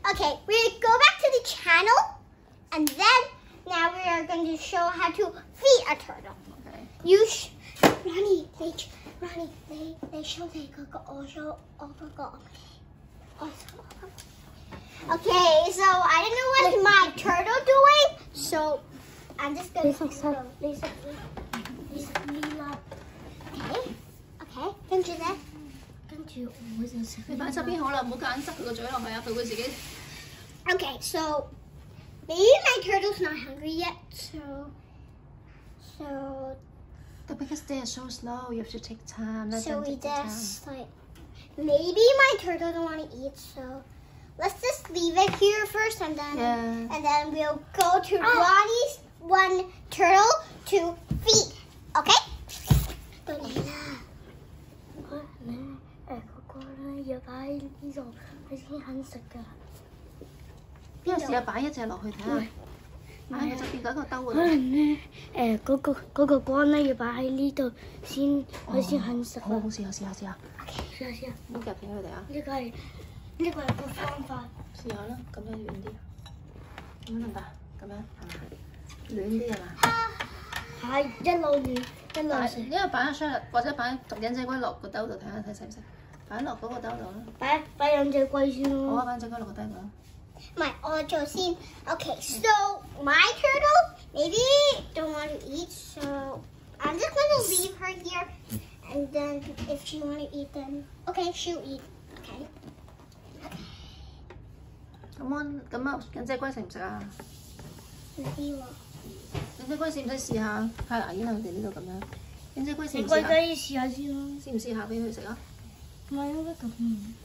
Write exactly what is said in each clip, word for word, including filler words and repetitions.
Okay, we go back to the channel, and then now we are going to show how to feed a turtle. Okay. You, sh Ronnie, they, Ronnie, they, they show they go also, also go. Okay, so I don't know what my turtle doing, so I'm just gonna. Lisa, Lisa, Lisa, Lisa. Okay, okay， 跟住咧，跟住我就食。 你擺側邊好啦，唔好夾硬塞佢個嘴落去啊，佢會自己。 Okay, so maybe my turtle's not hungry yet, so so. But because they are so slow, you have to take time. Let so them we take their just time. like maybe my turtle don't want to eat, so let's just leave it here first, and then yeah. and then we'll go to Ronnie's one turtle to feed. Okay? 到你啦。我咧誒嗰個咧要擺喺呢度，佢先肯食㗎。 邊個試下擺一隻落去睇下？擺喺側邊嗰個兜嗰度。 可能咧誒嗰個嗰個光咧要擺喺呢度先，佢先肯食。 好好試下試下試下。 試下試下。 唔好夾住佢哋啊！ 呢個係呢個係個方法。 試下啦，咁樣遠啲。咁樣得唔得？咁樣係咪？暖啲係嘛？ 係一路暖一路食。 因為擺喺箱或者擺忍者龜落個兜度睇下睇使唔使？擺落嗰個兜度啦。 擺擺忍者龜先咯。 好啊，擺忍者龜落個兜度啦。 My auto scene. Okay, so my turtle maybe don't want to eat, so I'm just gonna leave her here, and then if she want to eat, then okay, she'll eat. Okay. 咁我咁啊，忍者龜食唔食啊？ 唔知喎。 忍者龜試唔使試下？太牙煙啦，佢哋呢度咁樣。忍者龜試唔試下？ 下？ 龜試下先咯。 試唔試下俾佢食啊？ 唔係應該咁。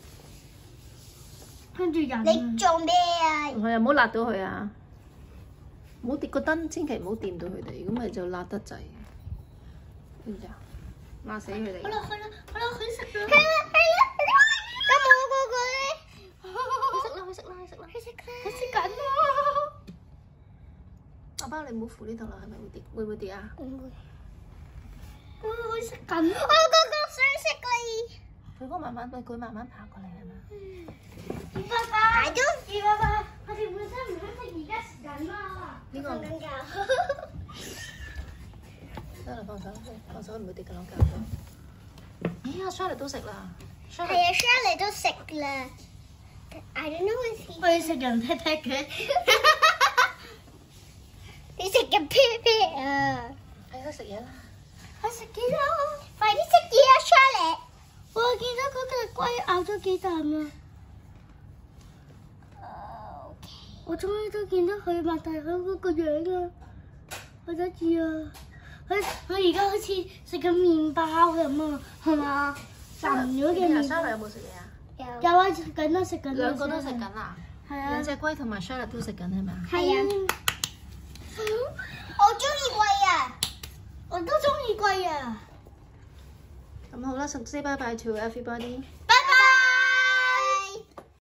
跟住人。 你做咩啊？ 唔係啊，唔好辣到佢啊！唔好跌個燈，千祈唔好掂到佢哋，咁咪就辣得滯。知唔知啊？辣死佢哋。 好啦好啦好啦，佢食啦。 係啦係啦係啦。咁我嗰個咧？ 佢食啦佢食啦佢食啦。 佢食啦。 佢食緊喎。阿包你唔好扶呢度啦，係咪會跌？會唔會跌啊？ 唔會。 佢食緊。 我嗰個想食你。 佢嗰慢慢，佢慢慢爬過嚟係嘛？ 爸爸，係都是爸爸，我哋本身唔想食，而家食緊啊！ 呢個瞓緊覺。 得啦，放手，放手唔會跌緊落架。咦？阿 Charlotte 都食啦。 係啊 ，Charlotte 都食啦。I don't know if he。 我要食人踢踢嘅。 你食緊屁屁啊！ 係啊，食嘢啦。 我食幾多？快啲食嘢啊 ，Charlotte！ 我見到嗰隻龜咬咗幾啖啦。我終於都見到佢擘大口嗰個樣啊！好得意啊！佢佢而家好似食緊麵包咁啊，係嘛？淋咗嘅麵包。 Charlotte 有冇食嘢啊？ 有。 有啊，食緊啦，食緊。 兩個都食緊啊！ 係啊。 兩隻龜同埋 Charlotte 都食緊係咪啊？ 係啊。我中意龜啊！ 我都中意龜啊！ 咁好啦，say bye bye to everybody。